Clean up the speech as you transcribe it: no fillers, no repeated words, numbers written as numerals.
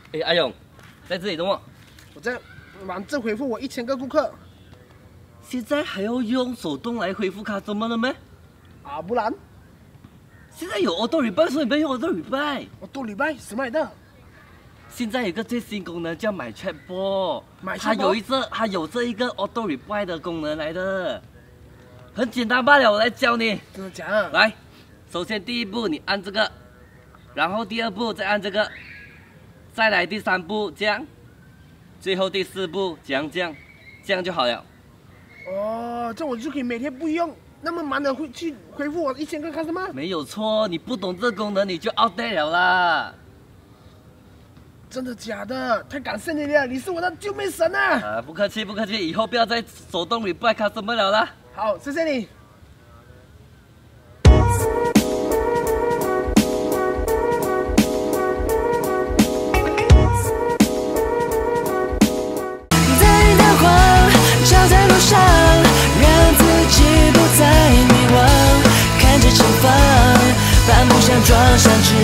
哎，阿勇，在这里等我。 我在忙着回复我1000个顾客。 现在还要用手动来回复卡，怎么了没？ 啊，不然现在有 auto reply， 所以没有 auto reply。 我多礼拜什么来的？ 现在有个最新功能叫买 chatbot， 它有这一个 auto reply 的功能来的，很简单罢了，我来教你。 真的假的？ 来，首先第一步你按这个，然后第二步再按这个，再来第3步这样，最后第4步这样，这样就好了。 哦，这我就可以每天不用那么忙的去回复我1000个customer。 没有错，你不懂这功能你就 outdated 了啦。 真的假的？太感谢你了，你是我的救命神啊！ 啊，不客气，以后不要再手动 reply customer 了啦。 好，谢谢你。 在大荒脚在路上，让自己不再迷惘，看着前方，把梦想装上。